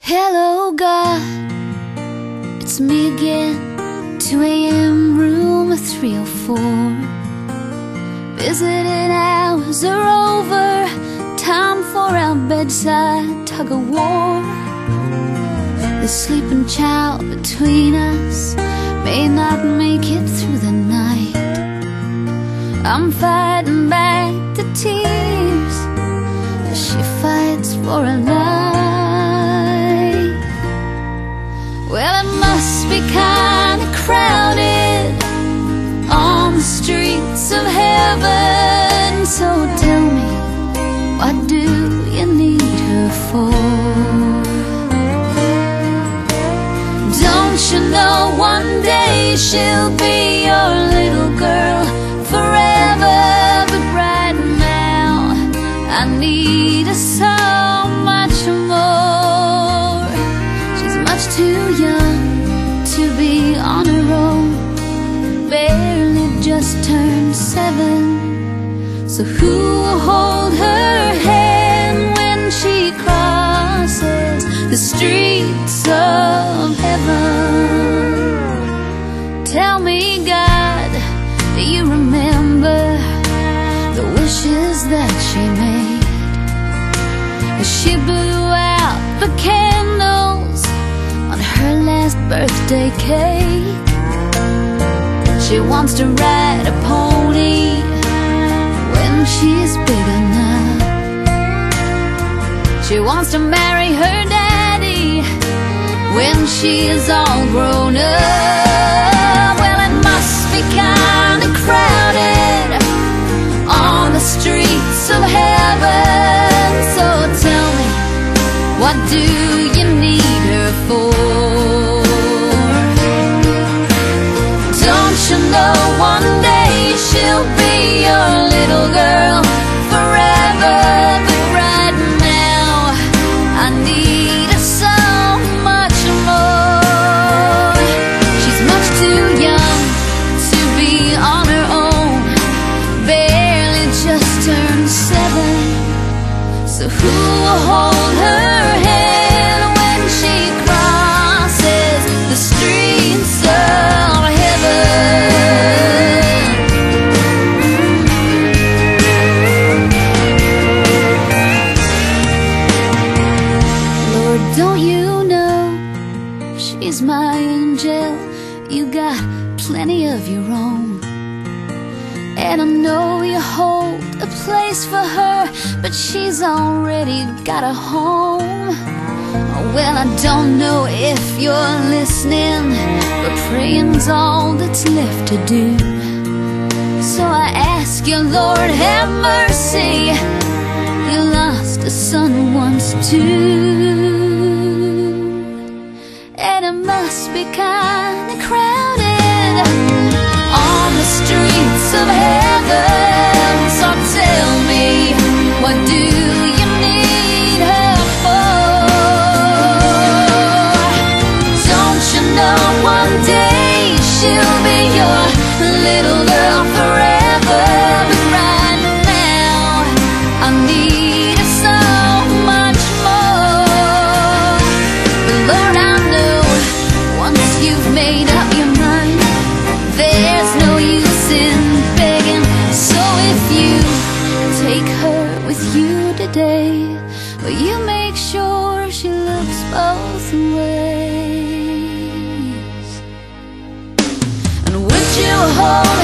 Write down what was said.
Hello God, it's me again. 2 a.m. room 304. Visiting hours are over. Time for our bedside tug-of-war. The sleeping child between us may not make it through the night. I'm fighting back the tears as she fights for a life. Well, it must be kinda crowded on the streets of heaven. So tell me, what do you need her for? Don't you know one day she'll be your little girl forever? But right now I need her so much more. She's much too young to be on her own, barely just turned 7. So who will hold her hand when she crosses the streets of heaven? Tell me, God, do you remember the wishes that she made as she blew out the candles on her last birthday cake? She wants to ride a pony when she's big enough. She wants to marry her daddy when she is all grown up. Well, it must be kinda crowded on the streets of heaven. So tell me, what do you need her for? Don't you know one day she'll be your little girl forever? But right now I need her so much more. She's much too young to be on her own, barely just turned 7. So who will hold her hand when she crosses the streets of heaven? Lord, don't you know she's my angel? You got plenty of your own, and I know you hold a place for her, but she's already got a home. Well, I don't know if you're listening, but praying's all that's left to do. So I ask you, Lord, have mercy. You lost a son once too, and it must be kinda crowded on the streets of heaven. So tell me, what do you need her for? Don't you know one day she'll be your little girl forever? But right now I need her so much more. But Lord, I know once you've made up your mind, there's no use in begging. So if you take her with you today, will you make sure she looks both ways? And would you hold